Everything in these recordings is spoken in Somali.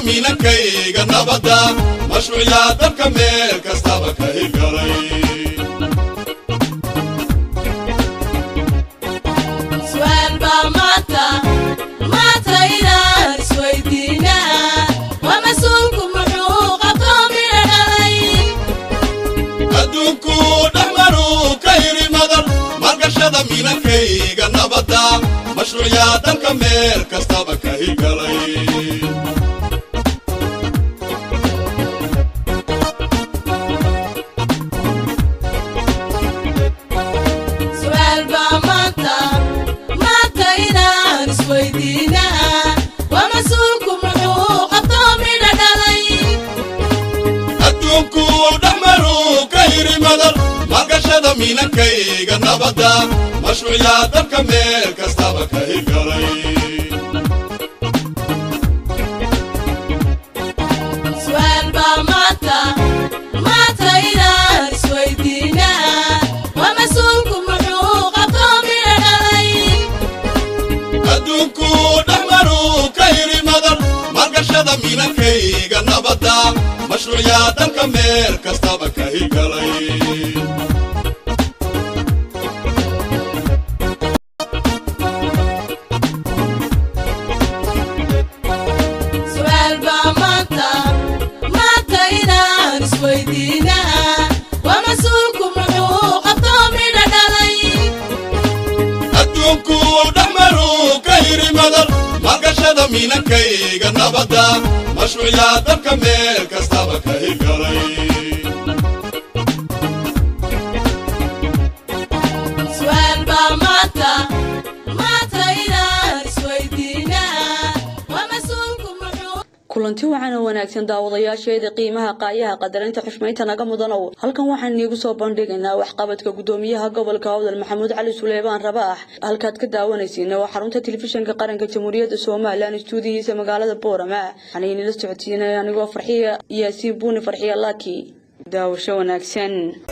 miinankayga nabada mashruuciya dalka meel kastaba ka hirgalay su'aal baa maanta inaan isweydiinaa waa mas-uulku muxuu qabtoo midha dhalay adduunku dhexmaruu ka hiri madar maalgashada miinankayga nabada mashruuciya dalka meel kastaba ka hirgalay miinankayga nabada mashruuciya dalka meel kastaba ka hirgalay su'aal baa maanta inaan isweydiinaa waa mas-uulku muxuu qabtoo midha dhalay adduunku dhexmaruu ka hiri madar maalgashada miinankayga nabada mashruuciya dalka meel kastaba ka hirgalay miinankayga nabada mashruuciya dalka meel kastaba ka hirgalay su'aal baa maanta inaan isweydiinaa waa mas-uulku muxuu kulanti wacan oo wanaagsan daawadayaasheeda qiimaha qaayaha qadarinta xushmaynta naga mudanow halkan waxaan iigu soo bandhigaynaa waxqabadka gudoomiyaha gobolka Awdal Maxamuud Cali Suleymaan Rabaax halkaad ka daawanaysiin waa xarunta telefishinka qaranka Jamhuuriyadda Soomaaliland stuudiyihiisa magaalada Boorama waxaan idin la socodsiinay anigoo farxiya Yaasiin Buuni Farxiya Laaki daawasho wanaagsan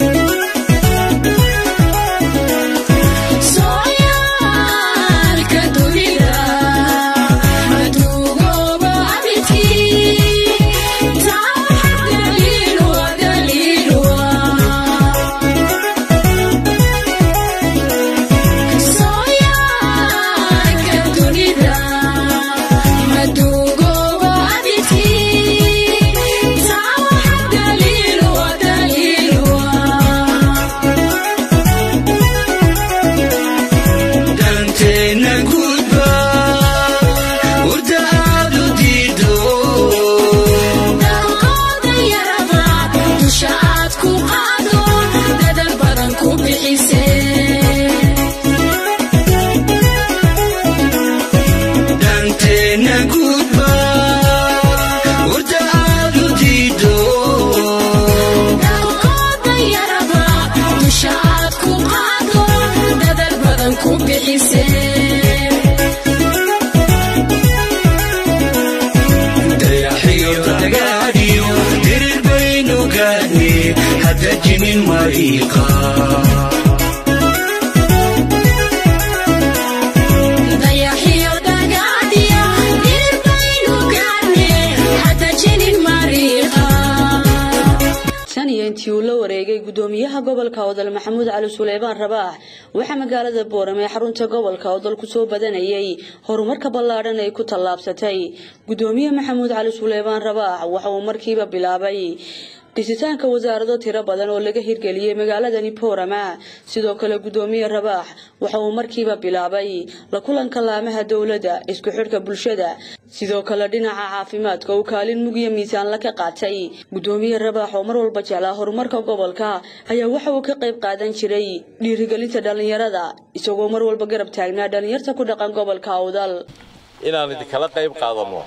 gudoomiyaha gobolka Awdal Maxamuud Cali Suleymaan Rabaax waxa magaalada Boorama ee xarunta gobolka Awdal ku soo badanayay horumarka ballaaran ay ku tallaabsatay gudoomiyaha Maxamuud Cali Suleymaan Rabaax waxa uu markiiba bilaabay dhisitaanka wasaarado tiro badan oo laga hirgeliyay magaalada Boorama sidoo kale gudoomiyaha Rabaax waxa uu markiiba bilaabay la kulanka laamaha dawladda isku xirka bulshada sidoo kale dhinaca caafimaadka oo kaalin muhiim miisaan la ka qaatay gudoomiyaha Rabaax oo mar walba jeclaa horumarka gobolka ayaa waxa uu ka qayb qaadan jiray dhiirigelinta dhalinyarada isagoo mar walba garab taagnaa dhalinyarta ku dhaqan gobolka Awdal inaan idin kala qayb qaadano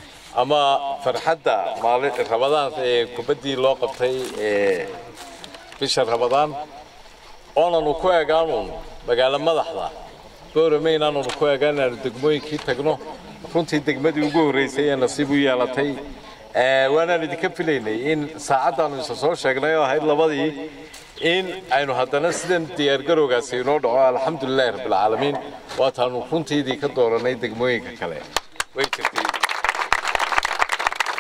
ama farxadda maalin Ramadaan ee kubadii loo qabtay bisha Ramadaan oonanu ku eegaano magaalada madaxda Boorama inaanu ku eegaano degmooyinkii tagno runtii degmadii ugu horeysay ee nasiib u yeelatay waana idinka filaynay in saacadaanu soo sheegnay oo ahayd labadii in aynu haddana sidan diyaar garowgaas inoo dhaco alxamdulillaah rabbil caalamiin waataanu runtii ka dooranay degmooyinka kale way jirtay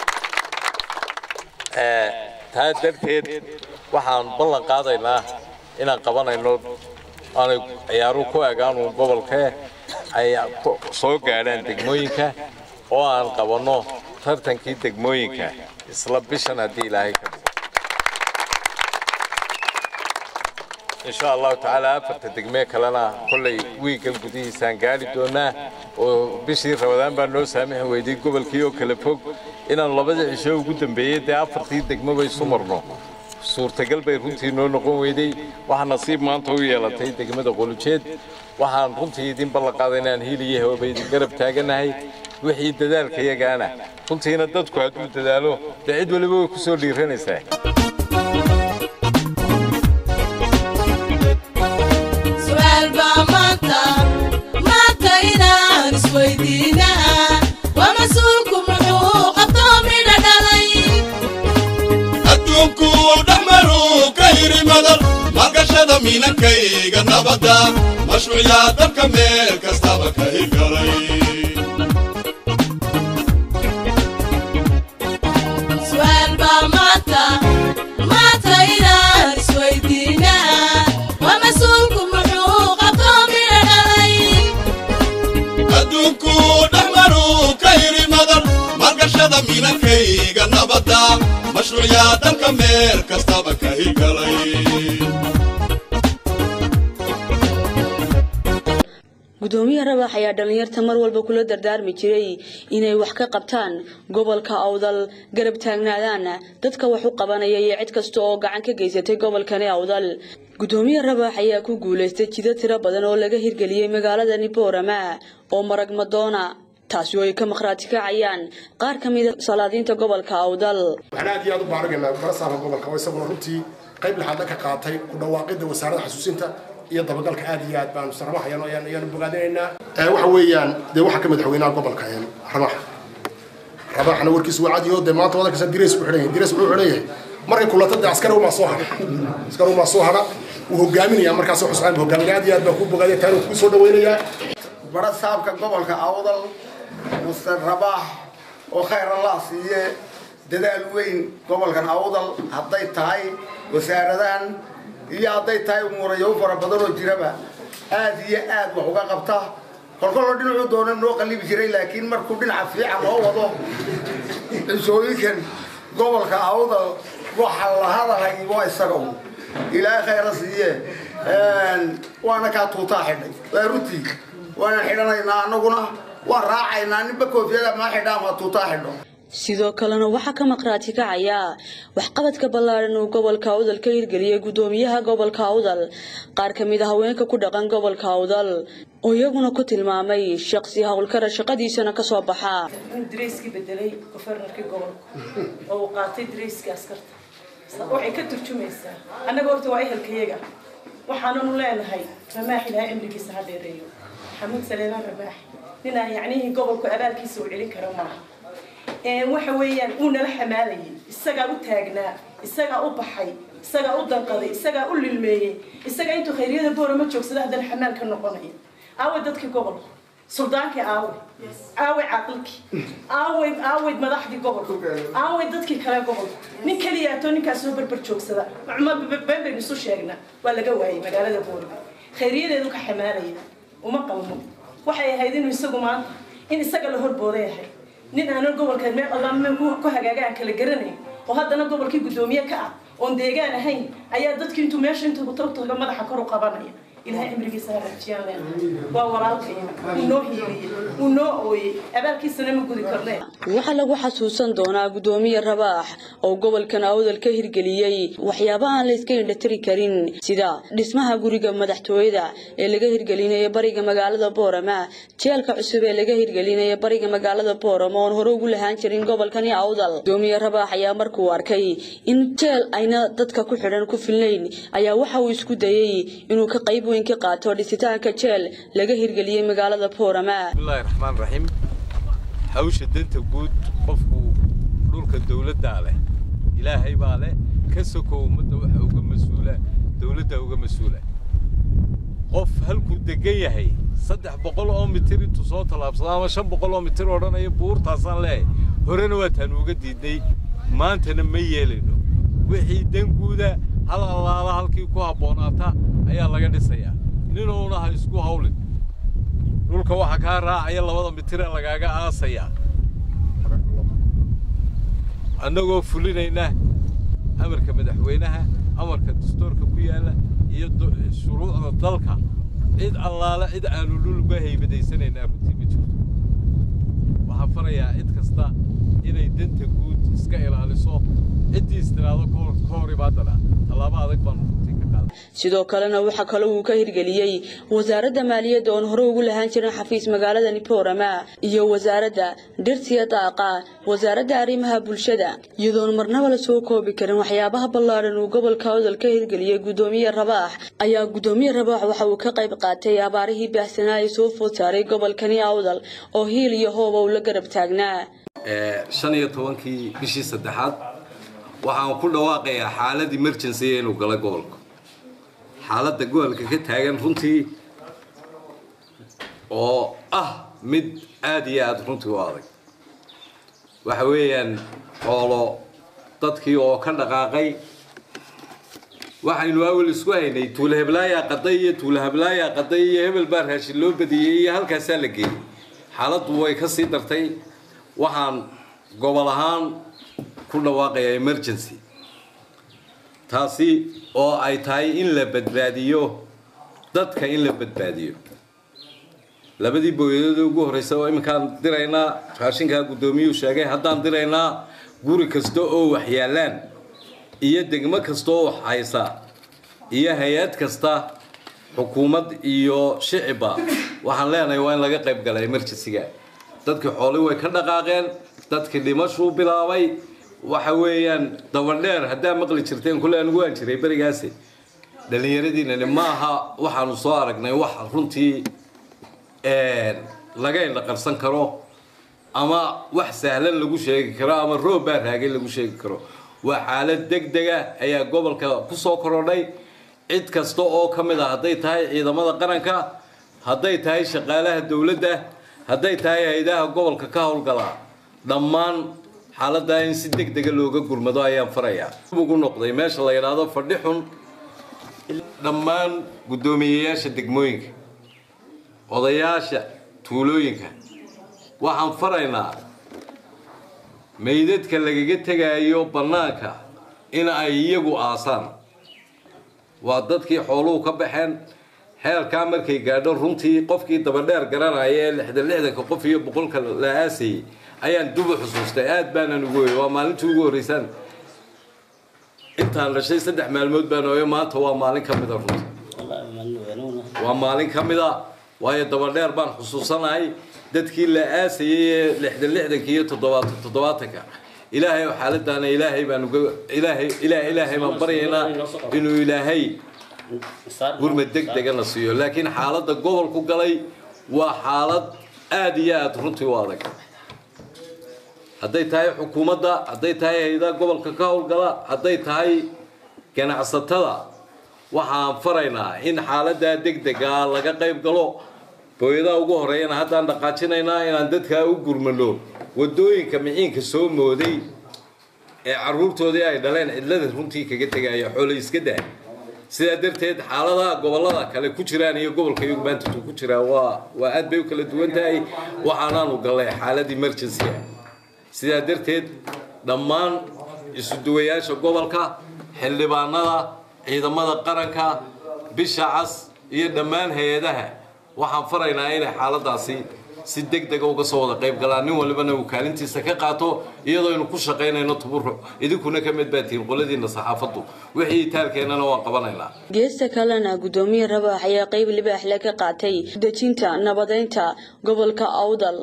taa darteed waxaan ballan qaadaynaa inaan qabanayno aanay ciyaaruhu ku eegaan gobolka ay soo gaadhaan degmooyinka oo aan qabanno tartankii degmooyinka isla bishan haddii ilaahay ka dhigo إن شاء الله تعالى فتدقمي كلنا كل ويكل قديسان قالي دونا وبشير رمضان بانو سامح ويدي قبل كيو كلفوق إن الله بدأ يشوف قدام بيد ده أفرتي دقمي بيسمرنا صورة قلبي رنتي نقوم ويدي وحنا نصيب ما نطوي على تي دقمي ده قولوا شيء وحنا رنتي يدين بالله قاعدين هيلي هو بيدي قرب تاجنا هاي وحيد دلال كي جانا رنتي هنا تدكوا هتقول تدالو تعيد ولا بيو كسور لي رنسه miinankayga nabada mashruuciyaa dalka meel kastaba ka hirgalay su'aal baa maanta inaan isweydiinaa waa mas-uulku muxuu qabtoo midha dhalay adduunku dhexmaruu ka hiri madar maalgashada miinankayga nabada mashruuciyaa dalka meel kastaba ka hirgalay gudoomiyaha Rabax ayaa dhalinyarta mar walba kula dardaarmi jiray inay wax ka qabtaan gobolka Awdal garab taagnaadaan dadka wax u qabanaya iyo cid kasta oo gacan ka geysatay gobolkani Awdal gudoomiyaha Rabax ayaa ku guuleystay jidad tiro badan oo laga hirgeliyay magaalada Boorama oo marag madoona taasi oo ay ka maqraati kacayaan qaar kamid ah salaadiinta gobolka Awdal waxaan aad iyo aad u baaragnaa barasaha gobolka oo isagoo runtii qayb laxad ka qaatay ku dhawaaqida wasaaradda xasuusinta iyo dabagalka aad iyo aad baan sarmaxayaan oo ayaan bogaadinaynaa waxa weeyaan waxa ka madaxweynaha gobolka Rabaxna warkiisu waa cadiyo maanta wadanka Direes wuxuu xidhay markay kulatada askar uma soo hara uu hogaaminaya markaas oo xusaan hogaaminaya aad iyo aad baan ku bogaadinayaa taan ku soo dhaweynaya barasaabka gobolka Awdal Mr. Rabax oo khayr Allah siiye dadaal weyn gobolkan Awdal hadday tahay wasaaradan iyo hadday tahay umurayo fara badan oo jiraba aad iyo aad wax uga qabta kolkol dhinacu doona noo qalib jiray laakiin markuu dhinaca fiican loo wado isooyinkan gobolka Awdal waxa la hadalay waa isaga ilaa khayr siiye waana ka tuutaa xidhay waaruti waana xidhanaynaa anaguna waa raacaynaa ninba koofiyada ma xidhaa ma tuutaa xidho sidoo kalena waxa ka maqraati kacaya wax qabadka ballaaran oo gobolka Awdal ka hirgeliyay gudoomiyaha gobolka Awdal qaar kamid ah haweenka ku dhaqan gobolka Awdal oo iyaguna ku tilmaamay shakhsi hawlkar shaqadiisana ka soo baxa Direeski bedelay governorka gobolka oo qaatay Direeski askarta waxay ka turjumaysaa anaga horta waa ehelkayaga waxaanu leenahay Rabax ilaa cimrigiisa ha dheereeyo xamuud Saleeman Rabax nina yacni gobolka abaalkiisa u celin karo maaha waxa weeyaan uu nala xamaalayay isaga u taagnaa isaga u baxay isaga u danqaday isaga u lilmeeyay isaga intuu khayriyada Boorama joogsada hadan xamaal ka noqonay aawe dadkii gobolka suldaanki aawe aqalki aawe madaxdii gobolka aawe dadkii kale gobolka nin kaliya to ninkaas soo barbar joogsada ma been isu sheegna waa laga waayay magaalada Boorama khayriyadeedu ka xamaalayay uma qalmo waxay ahayd inuu isagu maanta in isaga la horbooday yahay nin aan gobolka meel Allah ku hagaagaan kala garanay oo haddana gobolkii gudoomiye ka ah oo deegaan ahayn ayaa dadkii intuu meesha intuu tagto madaxa kor u qabanaya ilaahay cimrigiisa ha raajiyaan waa walaalkayna noo hiiliye noo ooyay abaalkiisana ma gudi karnay waxa lagu xasuusan doonaa gudoomiye Rabax oo gobolkan Awdal ka hirgeliyay waxyaabaha aan la iska indhatiri karin sida dhismaha guriga madaxtooyada ee laga hirgelinayo bariga magaalada Boorama jeelka cusub ee laga hirgelinayo bariga magaalada Boorama oo hore ugu lahaan jirin gobolkan Awdal gudoomiye Rabax ayaa markuu arkay in jeel ayna dadka ku xidhan ku filnayn ayaa waxa uu isku dayay inuu ka qayb ka qaato dhisitaanka jeel laga hirgeliyay magaalada Boorama bismillaahir rahmaanir rahiim hawsha danta guud qofku dhulka dawladda leh ilaahay baa leh ka soo umada waxa uga mas'uula dawladda uga mas'uula qof halku degan yahay 300 oo mitir intuu soo talaabsado ama 500 oo mitir odhanaya buurtaasaan leeyahay horena waa tan uga diiday maantana ma yeelayno wixii danguuda hal allaala halkii ku habboonaata ayaa laga dhisayaa ninuuna ha isku hawlin dhulka waxa kaa raacaya 2 mitir lagaaga aasayaa annagoo fulinayna amarka madaxweynaha amarka dastuurka ku yaala iyo shuruucda dalka cid allaala cid aanu dhulba haybadaysanayna runtii ma jirto waxaan farayaa cid kasta inay danta guud iska ilaaliso ciddii istiraado ka hor imaadana tallaabo adag baan runtii ka qaaday sidoo kalena waxa kale uu ka hirgeliyay wasaaradda maaliyadda oo hore ugu lahaan jiray xafiis magaalada Boorama iyo wasaaradda dhirta daaqa wasaaradda arrimaha bulshada iyadoo marnaba la soo koobi karin waxyaabaha ballaaran uu gobolka Awdal ka hirgeliyay gudoomiye Rabaax ayaa gudoomiye Rabaax waxa uu ka qayb qaatay abaarihii baahsanaa ee soo food saaray gobolkani Awdal oo hiil iyo hoob uu la garab taagnaa 15kii bishii saddexaad waxaan ku dhawaaqayaa xaalad emergency inuu galay gobolka xaaladda gobolka ka taagan runtii oo mid aad iyo aad runtii u adag waxa weeyaan xoolo dadkii oo ka dhaqaaqay waxaynu awal isku haynay tuula heblaaya qaday iyo hebel baa raashin loo badiyay iyo halkaas la geeyay xaaladdu way ka sii dartay waxaan gobol ahaan ku dhawaaqayaa emergency taasi oo ay tahay in la badbaadiyo dadka in la badbaadiyo labadii booyadood ugu horeysay oo iminkaan diraynaa raashinka gudoomiyuu sheegay haddaan diraynaa guri kasta oo wax yaalaan iyo degmo kasta oo wax haysa iyo hay'ad kasta xukuumad iyo shicibba waxaan leenahay waa in laga qayb galay emergency-ga dadkii xoolo way ka dhaqaaqeen dadkii dhimasho bilaabay waxa weeyaan dabadheer hadaa maqli jirteen kulay anigu aan jiray barigaasi dhalinyaradiina ma aha waxaanu soo aragnay wax runtii laga ila qarsan karo ama wax sahlan lagu sheegi karo ama roob baa raagay lagu sheegi karo waa xaalad degdeg ah ayaa gobolka ku soo korodhay cid kasta oo kamid ah haday tahay ciidamada qaranka haday tahay shaqaalaha dawladda haday tahay hay'adaha gobolka ka howlgala dhammaan xaaladda in si degdeg looga gurmado ayaan farayaa ugu noqday meesha la yiraahdo fadhixun dhammaan gudoomiyeyaasha degmooyinka odayaasha tuulooyinka waxaan faraynaa meydadka lagaga tagaayo banaanka in ay iyagu aasaan waa dadkii xooluhu ka baxeen heerka markay gaadho runtii qofkii dabadheer garanaya ee 60 qof iyo 100 la aasay ayaan dub xusuustay aad baan ugu weeyay waa maalintii ugu horeysay intaan la shay 3 maalmood baan oo maanta waa maalin kamid ah runtii waa maalin kamid ah waayo dabadheer baan xusuusanahay dadkii la aasayay 60 iyo 70 ilaahay xaaladana ilaahay baan ilaahay baan baryaynaa inuu ilaahay gurmad degdeg ah siiyo laakiin xaaladda gobolku galay waa xaalad aad iyo aad runtii u adag hadday tahay xukuumadda hadday tahay hay'adaha gobolka ka howlgala hadday tahay ganacsatada waxaan faraynaa in xaaladda degdega laga qayb galo booyadaha ugu horeeyana haddaan dhaqaajinaynaa inaan dadka u gurmano wadooyinka miciinka soo mooday ee caruurtoodii ay dhaleen cidlada runtii kaga tagaya xoolo iska daa sidaa darteed xaaladaha gobolada kale ku jiraan iyo gobolka iyagu maanta ku jira waa aad bay u kala duwan tahay waxaanaanu galay xaalad emergency sidaa darteed dhammaan isu duwayaasha gobolka xildhibaanada ciidamada qaranka bisha cas iyo dhammaan hay'adaha waxaan faraynaa in xaaladaasi si degdeg ah uga soo wada qayb galaan nin walibana uu kaalintiisa ka qaato iyadoo aynu ku shaqeynayno tabaruc idinkuna ka mid baatiin qoladiina saxaafadu wixii taalkeenana waan qabanaynaa geesta kalena gudoomiye Rabaax ayaa qayb libaax la ka qaatay dejinta nabadeynta gobolka Awdal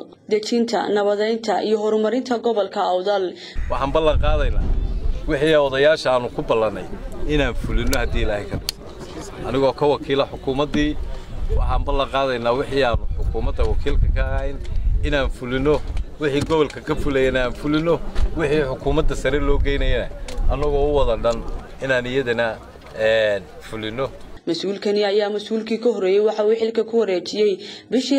iyo horumarinta gobolka Awdal waxaan ballan qaadaynaa wixii odayaasha aanu ku ballanay inaan fulino hadii Ilaahay ka dhigo anigoo ka wakiila xukuumadii waxaan ballan qaadaynaa wixii aanu xukuumadda wakiilka ka ahayn inaan fulino wixii gobolka ka fulayna aan fulino wixii xukuumadda sare loo geynayna anagoo u wada dhan inaan iyadana fulino mas-uulkani ayaa mas-uulkii ka horeeyay waxa uu xilka ku wareejiyay bishii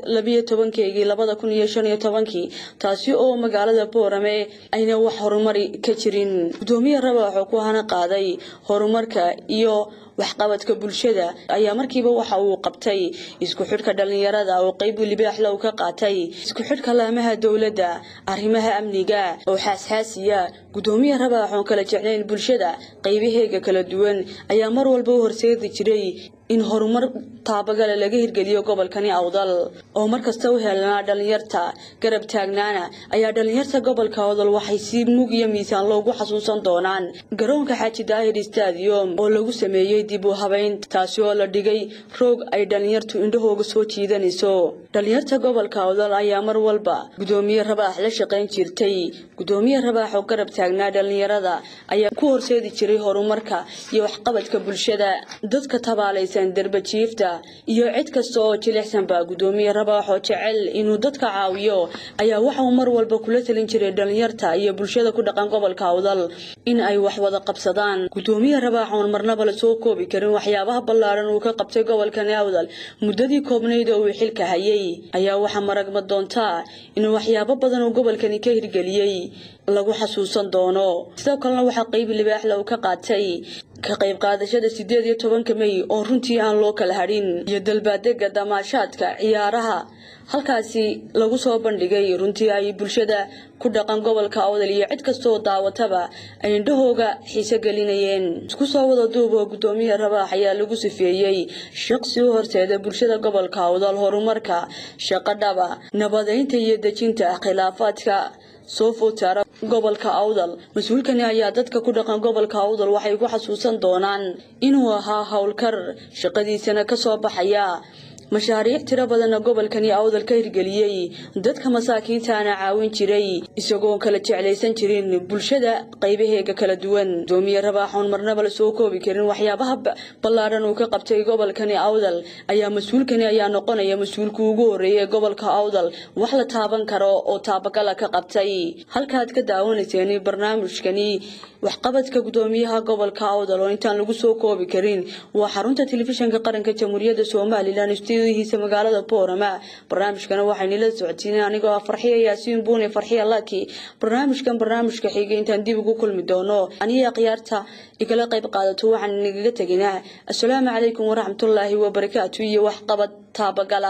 2015 taasi oo magaalada Boorame ayna wax horumar ka jirin gudoomiye Rabaax oo ku hana qaaday horumarka iyo waxqabadka bulshada ayaa markiiba waxa uu qabtay isku xidhka dhalinyarada oo qayb libaax leh ka qaatay isku xidhka laamaha dawladda arrimaha amniga oo xasaasiya gudoomiye Rabaax oo kala jeclayn bulshada qaybaheega kala duwan ayaa mar walba horseedi jiray in horumar taabagal laga hirgeliyo gobolkani Awdal oo markasta u heelana dhalinyarta garab taagnaana ayaa dhalinyarta gobolka Awdal waxay si mug iyo miisaan loogu xasuusan doonaan garoonka Xaaji Daahir Stadium oo lagu sameeyay dib u habeyn taasi oo la dhigay roog ay dhalinyartu indhahooga soo jiidanayso dhalinyarta gobolka Awdal ayaa mar walba gudoomiye Rabaax la shaqeyn jirtay gudoomiye Rabaax oo garab taagnaa dhalinyarada ayaa ku horseedi jiray horumarka iyo waxqabadka bulshada dadka tabaalaysa darbajiifta iyo cid kasta oo jilicsan baa gudoomiye Rabaax oo jecel inuu dadka caawiyo ayaa waxa uu mar walba kula talin jiray dhalinyarta iyo bulshada ku dhaqan gobolka Awdal in ay wax wada qabsadaan gudoomiye Rabaax oo marnaba la soo koobi karin waxyaabaha ballaaran uu ka qabtay gobolkan Awdal muddadii koobnayd oo uu xilka hayay ayaa waxa maragma doonta in waxyaabo badan oo gobolkani ka hirgeliyay lagu xasuusan doono sidoo kalena waxa qayb libaax leh ka qaatay ka qayb qaadashada 18 May oo runtii aan loo kala harin iyo dalbaadega damaashaadka ciyaaraha halkaasi lagu soo bandhigay runtii ay bulshada ku dhaqan gobolka Awdal iyo cid kasta oo daawataba ay indhahooga xiiso gelinayeen isku soo wada duubo gudoomiye Rabaax ayaa lagu sifeeyay shaqsi u horseeda bulshada gobolka Awdal horumarka shaqadaba nabadeynta iyo dejinta khilaafaadka soo footara gobolka Awdal mas'uulkani ayaa dadka ku dhaqan gobolka Awdal waxay ku xasuusan doonaan inuu ahaa hawlkar shaqadiisana ka soo baxaya mashaariic tiro badan gobolkani Awdal ka hirgeliyay dadka masaakiinta ana caawin jiray isagoo kala jeclaysan jirin bulshada qaybaheega kala duwan gudoomiye Rabaax oo marnaba la soo koobi karin waxyaabaha ballaaran uu ka qabtay gobolkani Awdal ayaa mas'uulkani ayaa noqonaya mas'uulka ugu horeeyay gobolka Awdal wax la taaban karo oo taabagal ka qabtay halkaad ka daawanayseen barnaamijkani waxqabadka gudoomiyaha gobolka Awdal oo intaan lagu soo koobi karin waa xarunta telefishinka qaranka Jamhuuriyadda Soomaaliland studiyihiisa magaalada Boorama barnaamijkana waxaan ila socodsiinay anigoo Farxiyo Yaasiin Buune Farxiyo Laki barnaamijka xigay intaan dib ugu kulmi doono aniga qiyaarta igala qayb qaadato waxaan inaga taginaa assalaamu calaykum waraxmatullaahi wabarakaatuh iyo waxqabad taabagala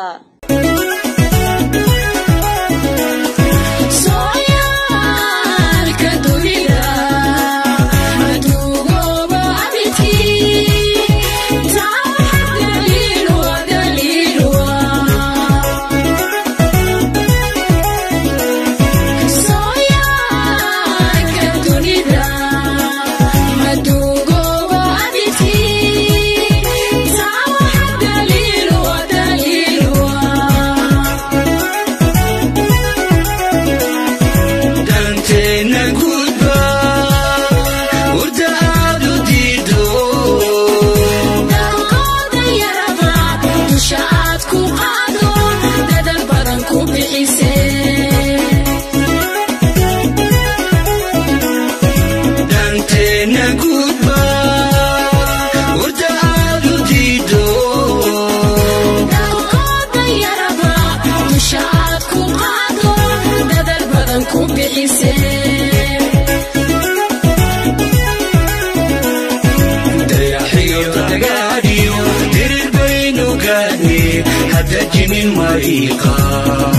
هذا جميل مريقا